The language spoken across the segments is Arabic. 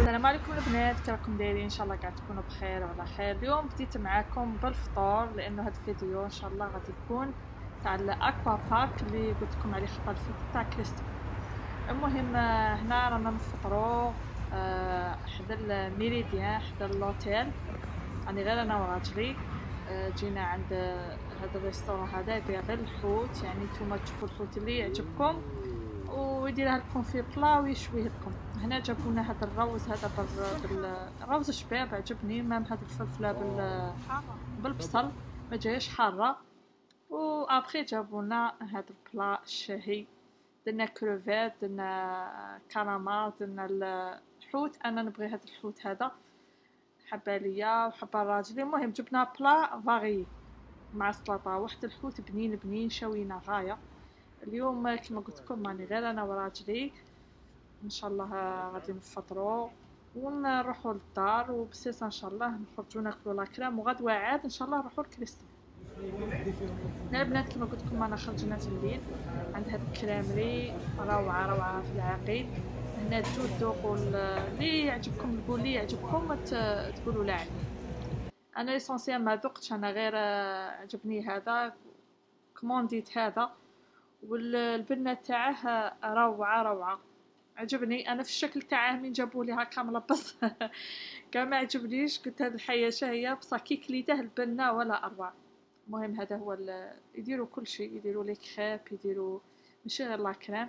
السلام عليكم البنات، كي راكم دايرين؟ ان شاء الله قاع تكونوا بخير وعلى خير. اليوم بديت معاكم بالفطور لانه هذا الفيديو ان شاء الله غادي يكون تاع الاكوا بارك اللي قلت لكم عليه خطره الفيديو تاع كريستو. المهم هنا رانا نفطروا حدا الميريديان، حدا اللوتيل. راني غير انا وراجلي جينا عند هذا الريستوران هذا يبيع غير الحوت، يعني نتوما تشوفوا الحوت اللي يعجبكم ويديرها لكم في بلا ويشويه لكم. هنا جابونا هذا الروز هذا بالروز شباب، عجبني. مام هذه الفلفله بالبصل ما جايش حاره. وابخي جابونا هذا البلا الشهي، درنا كروفيت، درنا كرامات، درنا الحوت. انا نبغي هذا الحوت هذا، حبه ليا وحبه راجلي. المهم جبنا بلا فاغي مع سلطه. واحد الحوت بنين بنين شوينا غايه. اليوم كما قلت لكم راني غير انا وراجلي، ان شاء الله غادي نفطروا ونروحوا للدار، وبسيس ان شاء الله نخرجوا ناكلوا لاكرام، وغدوه عاد ان شاء الله نروحوا لكريستو. يا البنات كما قلت لكم انا خرجنا في الليل عند هاد الكرامري، روعه في العقيد. هنا تجوا تذوقوا اللي يعجبكم، تقول لي يعجبكم تقولوا لا عليه. انا ليسونسيال ما ذقتش، انا غير عجبني هذا كومونديت هذا، والبنه تاعه روعه عجبني. انا في الشكل تاعه من جابوا لي هكا ملبس كان ما عجبنيش، قلت هذه الحياشه هي بصح كي كليته البنه ولا اروع. المهم هذا هو يديروا كل شيء، يديروا لي كريب، يديروا ماشي غير لاكريم.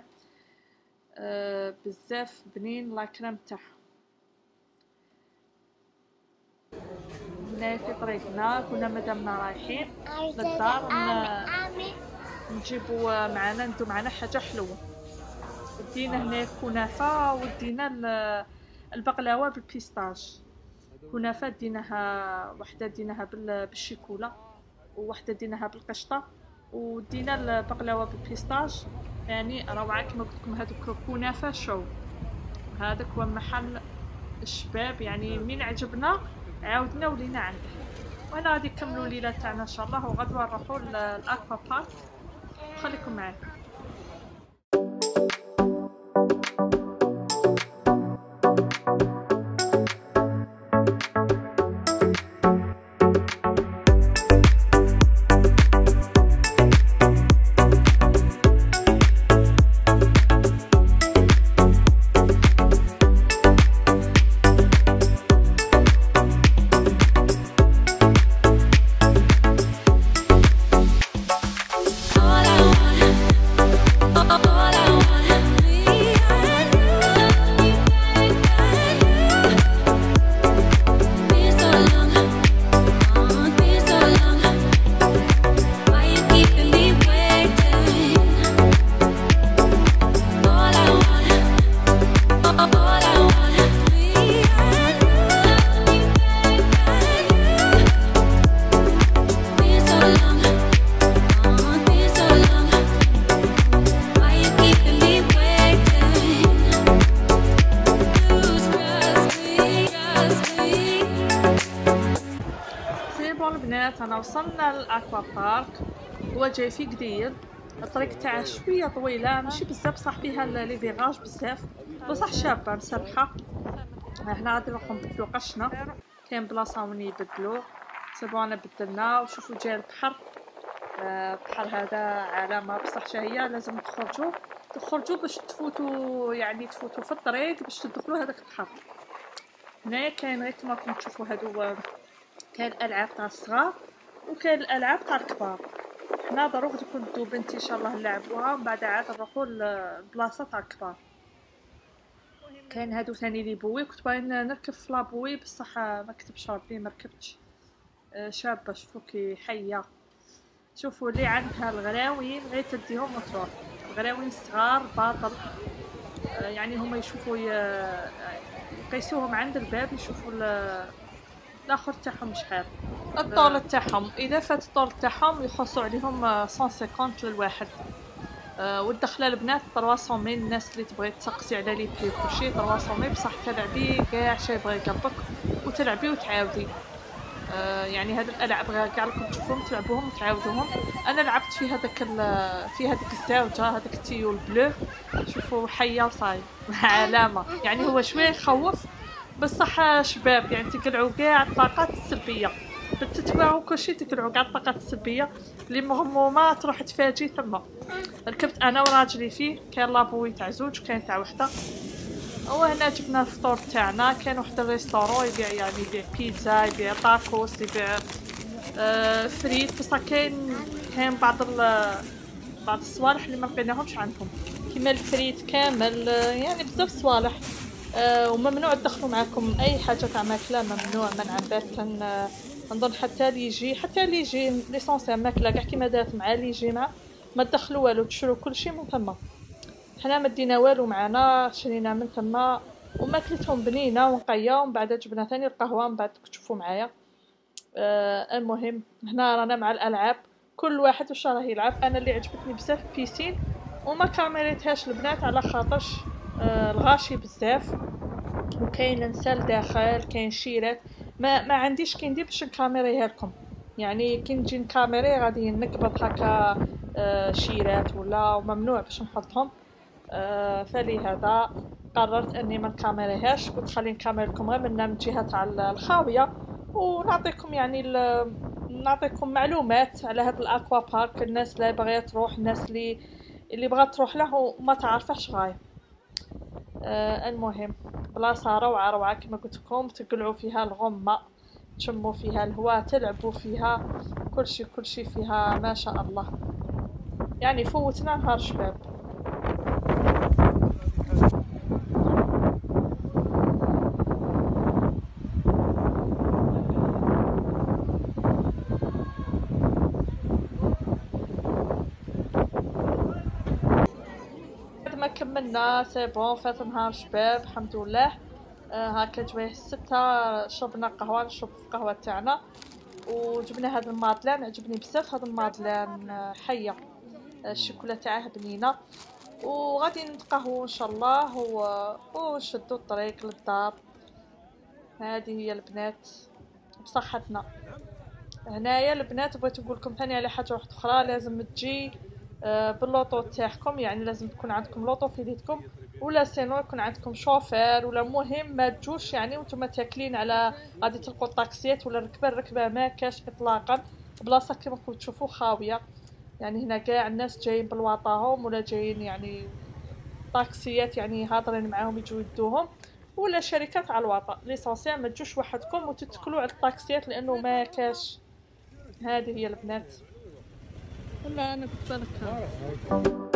بزاف بنين لاكريم تاعها. هنا في طريقنا كنا مادامنا رايحين للدار نجيبوا معنا ندو معنا حاجه حلوه. دينا هنا كنافه، ودينا البقلاوه بالبيستاش. كنافه ديناها وحده ديناها بالشيكولا، ووحده ديناها بالقشطه، ودينا البقلاوه بالبيستاش. يعني روعه كما قلت لكم. هذوك كنافه شو، هذاك هو محل الشباب، يعني من عجبنا عاودنا ولينا عنده. وانا غادي نكملوا الليله تاعنا ان شاء الله، وغدوه نروحوا للاكوا بارك. خليكم معايا. البنات انا وصلنا للاكوا بارك. هو جاي في قدير، الطريق تاعه شويه طويله ماشي بزاف، صح فيها لي فيراج بزاف، بصح شابه مسرحه. هنا غادي نروحو نبدلو قشنا، كاين بلاصه وين يبدلو. سيبو انا بدلنا. وشوفوا جاي البحر. البحر هذا علامه بصح شهيه، لازم تخرجوا باش تفوتوا، يعني تفوتوا في الطريق باش تدخلوا هذاك البحر. هنايا كاين غير كما راكم تشوفوا هادو، كاين الالعاب تاع الصغار وكاين الالعاب تاع الكبار. حنا ضروري تكون ندو بنتي ان شاء الله نلعبوها، ومن بعد عاد نروحوا للبلاصه تاع الكبار. كاين هادو ثاني لي بوي، كنت باغي نركب في لابوي بصح ما كتبش ربي ما ركبتش. شابه شوفوا كي حيه. شوفوا اللي عندها الغراوين غير تديهم وتروح. الغراوين صغار باطل، يعني هما يشوفوا يقيسوهم عند الباب، يشوفوا الاخر تاعهم شحال الطول تاعهم. اذا فات الطول تاعهم يخصوا عليهم 150 للواحد. والدخله البنات 300 ميل. الناس اللي تبغي تسقسي على لي بري كلشي 300 ميل، بصح تلعبي كاع شي يبغي يقلبك وتلعبي وتعاودي. يعني هاد الالعاب كاع راكم تشوفوهم تلعبوهم وتعاودوهم. انا لعبت في هذيك الزاوجه، هذاك التيو البلو. شوفوا حيه وصاي علامه، يعني هو شويه يخوف بصح شباب يعني تقلعوا كاع الطاقات السلبيه، بالتتبع وكلشي تقلعوا كاع الطاقات السلبيه اللي مغمومه تروح تفاجي تما. ركبت انا وراجلي فيه، كاين لابوي تاع زوج وكاين تاع وحده. وهنا جبنا الفطور تاعنا. كاين واحد الريستورون يبيع يعني يبيع بيتزا، يبيع طاكوس، يبيع فريت. بصح كاين بعض الصوالح اللي ما لقيناهمش عندهم، كيما الفريت كامل يعني بزاف صوالح. وممنوع تدخلوا معكم اي حاجه تاع ماكله، ممنوع منعا باتا. نظن حتى اللي يجي ليسونسيال ماكله كاع كيما دارت مع اللي يجي مع ما تدخلوا والو، تشرو كلشي من تما. حنا ما دينا والو معنا، شرينا من تما وماكلتهم بنينه ونقيه. ومن بعد جبنا ثاني القهوه من بعد تشوفوا معايا. المهم هنا رانا مع الالعاب، كل واحد واش راه يلعب. انا اللي عجبتني بزاف بيسين وما كاميريتهاش البنات على خاطرش الغاشي بزاف، وكاين نسال داخل، كاين شيرات. ما عنديش كي ندير باش نكاميريها لكم، يعني كي نجي نكاميري غادي نقبض هكا شيرات ولا، وممنوع باش نحطهم. فلهذا قررت اني ما نكاميريهاش، قلت خلي نكامير لكم غير من جهه تاع الخاويه، ونعطيكم يعني نعطيكم معلومات على هذا الاكوا بارك. الناس اللي باغيه تروح، الناس اللي بغات تروح له وما تعرفش غايه. المهم بلاصه روعه كما قلت لكم، تقلعوا فيها الغمه، تشموا فيها الهواء، تلعبوا فيها، كلشي فيها ما شاء الله. يعني فوتنا نهار شباب. ما كملنا سي بون، فات نهار شباب الحمد لله. هاكا جوايه 6 شربنا قهوه، نشرب في القهوه تاعنا، وجبنا هذا المادلان. عجبني بزاف هذا المادلان، حيه الشوكولا تاعه بنينه. وغادي نتقهوى ان شاء الله ونشدوا الطريق للدار. هذه هي البنات بصحتنا. هنايا البنات بغيت نقول لكم ثاني على حاجه واحده اخرى، لازم تجي باللوطو تاعكم، يعني لازم تكون عندكم لوطو في يدكم، ولا سينو يكون عندكم شوفير، ولا مهم ما تجوش يعني وانتم تاكلين على غادي تلقوا الطاكسيات ولا الركبه ما كاش اطلاقا. بلاصه كما راكم تشوفوا خاويه، يعني هنا كاع الناس جايين بالواطاهم ولا جايين يعني طاكسيات يعني هاضرين معاهم يجوا يدوهم، ولا شركات على الواطا. ليسونسيال ما تجوش وحدكم وتتكلوا على الطاكسيات لانه ما كاش. هذه هي البنات. ولا انا كنت بالك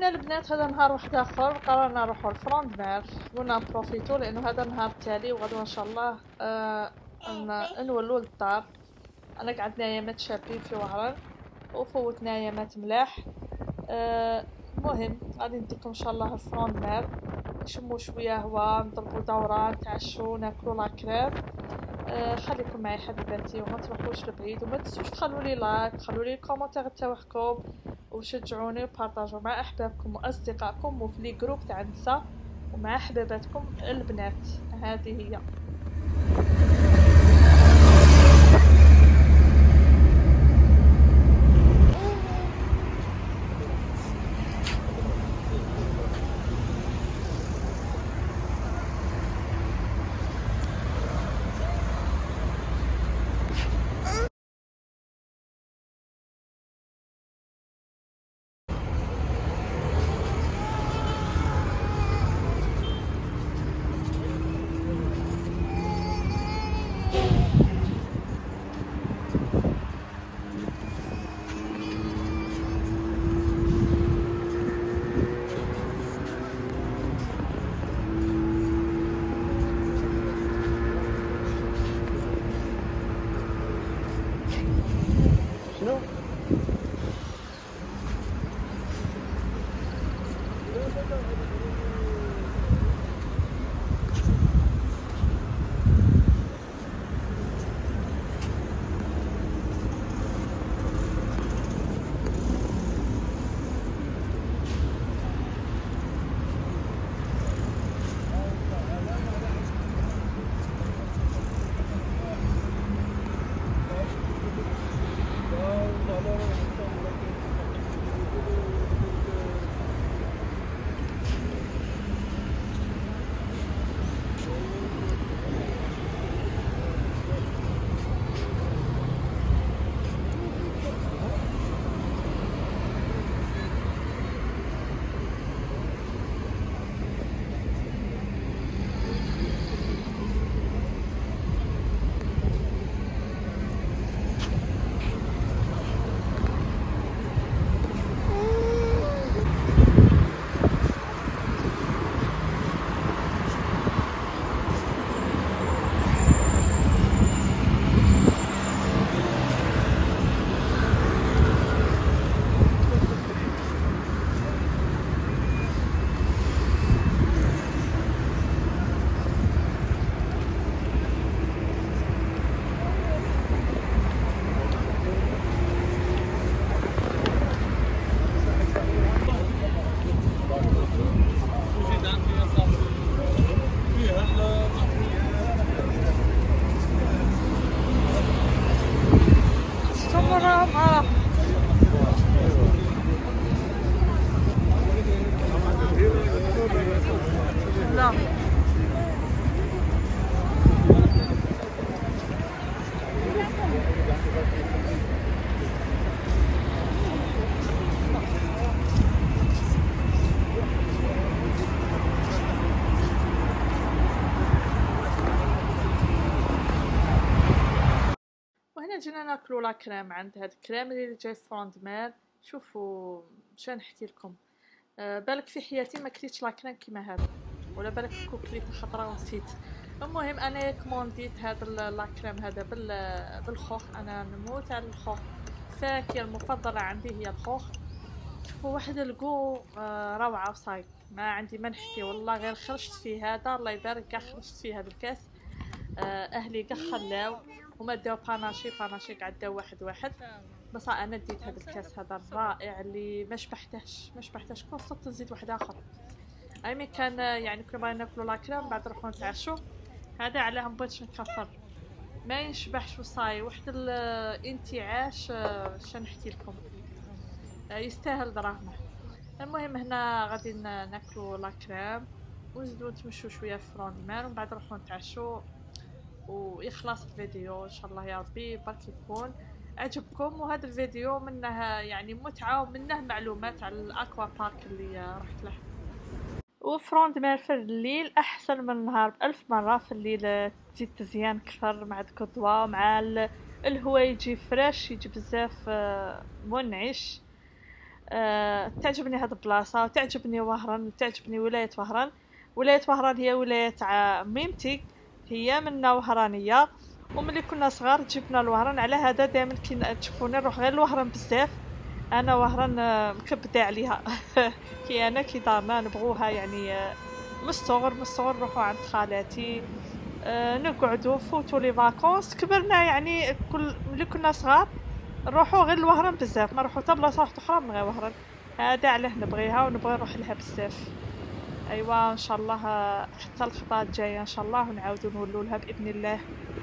قلنا البنات هذا نهار واحد اخر قررنا نروحو لفروند مير، قلنا نبروفيتو لانه هذا النهار التالي وغدوه ان شاء الله نولو للدار. انا قعدنا ايامات شابين في وهران وفوتنا ايامات ملاح. المهم غادي نديكم ان شاء الله لفروند مير نشمو شويه هوا، نضربو دوره، نتعشو، ناكلو لاكريم. خليكم معي حبيباتي وما تروحوش لبعيد، وما تنسوش تخلولي لايك، خلولي كومونتير تاعكم وشجعوني وبارطاجوا مع احبابكم واصدقائكم وفي لي جروب تاع النساء ومع حباباتكم البنات. هذه هي. شنو؟ لا وهنا جينا ناكلو لا كريم عند هاد الكريم اللي جاي فروند مير. شوفوا شنو نحكي لكم، بالك في حياتي ما كليتش لا كريم كيما هذا، ولا بالك كون كليت خطره ونسيت. المهم انا كومونديت هذا لا كريم هذا بالخوخ. انا نموت على الخوخ، الفاكهه المفضله عندي هي الخوخ. شوفوا واحد الكو روعه وصاي، ما عندي ما نحكي والله. غير خرجت فيه هذا الله يبارك، كاع خرجت فيه هذا الكاس. اهلي كاع خلاو وما داو باناشي كاع داو واحد. بس انا ديت هذا الكاس هذا الرائع اللي ما شبحتهش كون صرت نزيد واحد اخر. ايمي كان يعني كنا باغيين ناكلو لاكريم بعد نروحو نتعشو. هذا علاه مبغيتش نكثر، ما ينشبحش وصاي واحد الانتعاش. شنحكي لكم، يستاهل دراهمه. المهم هنا غادي ناكلو لاكريم ونزيدو نتمشو شويه في فروند مير ومن بعد نروحو نتعشو ويخلص الفيديو ان شاء الله يا ربي. برك يكون عجبكم، وهذا الفيديو منه يعني متعه ومنه معلومات على الاكوا بارك اللي رحت له. وفروند مير في الليل احسن من النهار بألف مره. في الليل تزيد تزيان كثر مع ديك الضواء مع الهواء يجي فريش، يجي بزاف منعش. تعجبني هاد البلاصه وتعجبني وهران وتعجبني ولايه وهران. ولايه وهران هي ولايه تاع ميمتي، هي منا وهرانيه، وملي كنا صغار جبنا الوهران، على هذا دائما كي تشوفوني نروح غير الوهران بزاف. انا وهران مكبده عليها كي انا كي دارنا نبغوها يعني من الصغر نروحو عند خالاتي، نقعدو فوتو لي فاكونس. كبرنا يعني كل ملي كنا صغار نروحو غير الوهران بزاف، ما نروحو حتى بلاصه واحده اخرى من غير وهران. هذا علاه نبغيها ونبغي نروح لها بزاف. ايوا ان شاء الله حتى الخطا الجايه ان شاء الله ونعاودو نولو لها باذن الله.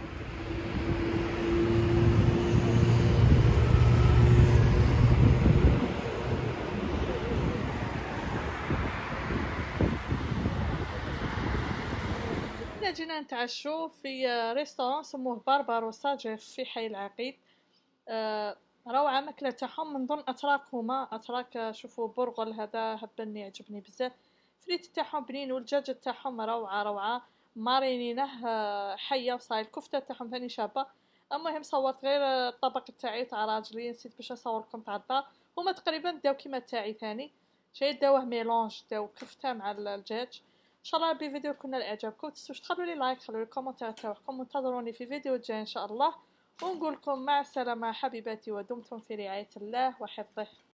حنا جينا نتعشو في ريستورون سموه بارباروسا جاي في حي العقيد. روعه ماكله تاعهم، من ضمن اتراك هما اتراك. شوفوا برغل هذا هبني عجبني بزاف، فريت تاعهم بنين والدجاج تاعهم روعه مارينينه حيه وصايل. الكفته تاعهم ثاني شابه. المهم صورت غير الطبق تاعي تاع راجلي، نسيت باش نصوركم تاع الدار. هما تقريبا داو كيما تاعي ثاني شي، داوه ميلونج، داو كفته مع الدجاج. ان شاء الله بفيديو كنا الاعجابكم، تنسوش تخلوا لي لايك، خلوا لي كومنتير تاعكم، وانتظروني في فيديو جاي ان شاء الله. ونقولكم مع السلامه حبيباتي، ودمتم في رعايه الله وحفظه.